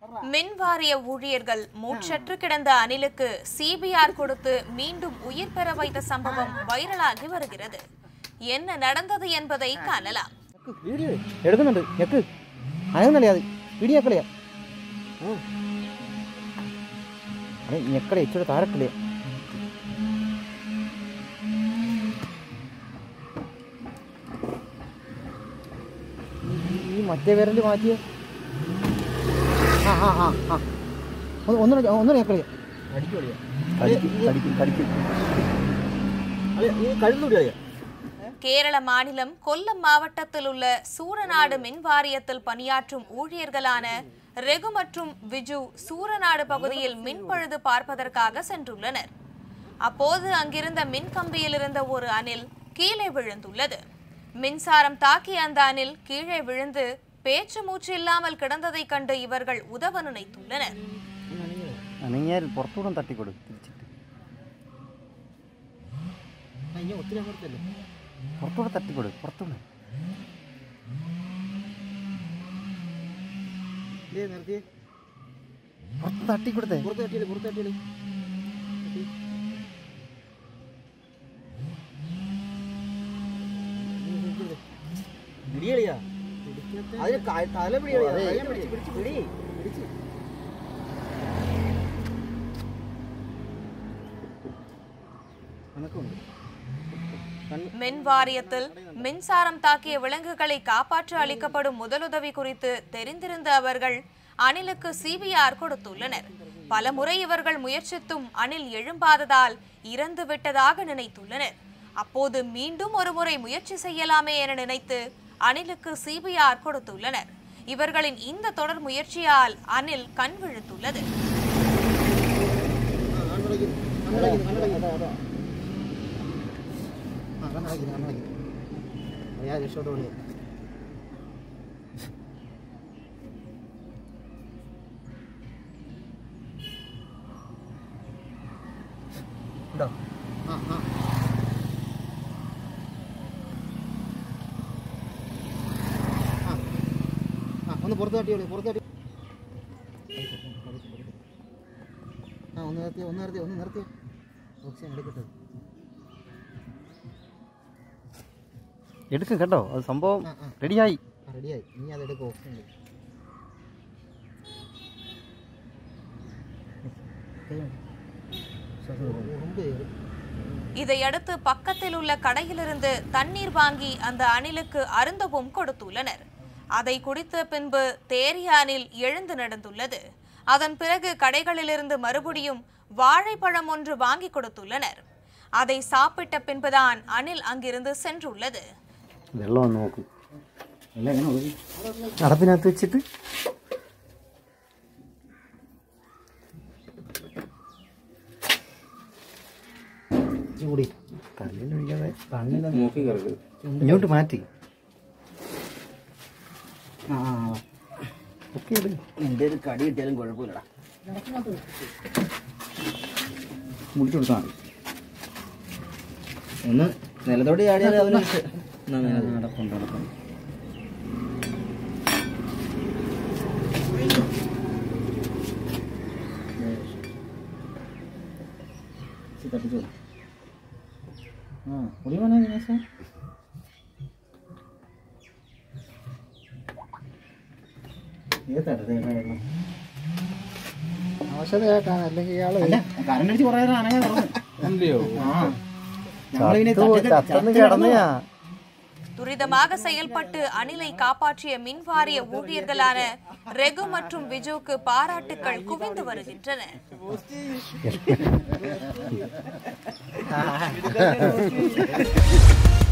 மின்வாரிய ஊழியர்கள் மூச்சற்று கிடந்த அணிலுக்கு சிபிஆர் கொடுத்து மீண்டும் உயிர் பெற வைத்த சம்பவம் வைரலாகி வருகிறது. என்ன நடந்தது என்பதை காணலாம். മറ്റേ വിരൽ മാറ്റിയ ഒന്നും கேரள மாநிலம் கொல்லம் மாவட்டத்தில் உள்ள சூரநாடு மின் வாரியத்தில் பணியாற்றும் ஊழியர்களான ரெகு மற்றும் விஜு சூரநாடு பகுதியில் மின் பழுது பார்ப்பதற்காக சென்றுள்ளனர். அப்போது அங்கிருந்த மின் கம்பியில் இருந்த ஒரு அணில் கீழே விழுந்துள்ளது. மின்சாரம் தாக்கிய அந்த அணில் கீழே விழுந்து பேச்சு மூச்சு இல்லாமல் கிடந்ததை கண்டு இவர்கள் உதவ நினைத்துள்ளனர். மின் வாரியத்தில் மின்சாரம் தாக்கிய விலங்குகளை காப்பாற்ற அளிக்கப்படும் முதலுதவி குறித்து தெரிந்திருந்த அவர்கள் அணிலுக்கு சிபிஆர் கொடுத்துள்ளனர். பலமுறை இவர்கள் முயற்சித்தும் அணில் எழும்பாததால் இறந்து விட்டதாக நினைத்துள்ளனர். அப்போது மீண்டும் ஒரு முறை முயற்சி செய்யலாமே என நினைத்து அணிலுக்கு சிபிஆர் கொடுத்துள்ளனர். இவர்களின் இந்த தொடர் முயற்சியால் அணில் கண் விழுத்துள்ளது. എടുക്കും കേട്ടോ, അത് സംഭവം റെഡിയായി. ഇനി അത് എടുക്കും. இதையடுத்து பக்கத்தில் உள்ள கடையிலிருந்து தண்ணீர் வாங்கி அந்த அணிலுக்கு அருந்தவும் கொடுத்துள்ளனர். அதை குடித்த பின்பு தேறிய அணில் எழுந்து நடந்துள்ளது. அதன் பிறகு கடைகளிலிருந்து மறுபடியும் வாழைப்பழம் ஒன்று வாங்கி கொடுத்துள்ளனர். அதை சாப்பிட்ட பின்புதான் அணில் அங்கிருந்து சென்றுள்ளது. അടപ്പിനകത്ത് വെച്ചിട്ട് ഇങ്ങോട്ട് മാറ്റി എന്റെ ഒരു കടി കിട്ടിയാലും കുഴപ്പമില്ലടാ. മുടിച്ചു കൊടുത്താൽ മതി. ഒന്ന് നിലത്തോട്ട് ചാടിയാൽ അവന് നടപ്പുണ്ട് നടപ്പുണ്ട്. തട്ടിച്ചോ. കുടിമോനെ ദിനേശ. അവശത കേട്ടാണ്, അല്ലെങ്കിൽ ഇയാള് കരണ്ടടിച്ച് കുറേ അനങ്ങാൻ തുടങ്ങും. துரிதமாக செயல்பட்டு அணிலை காப்பாற்றிய மின்வாரிய ஊழியர்களான ரெகு மற்றும் விஜுக்கு பாராட்டுக்கள் குவிந்து வருகின்றன.